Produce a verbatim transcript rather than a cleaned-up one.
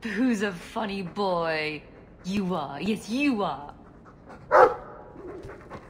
Who's a funny boy? You are. Yes, you are.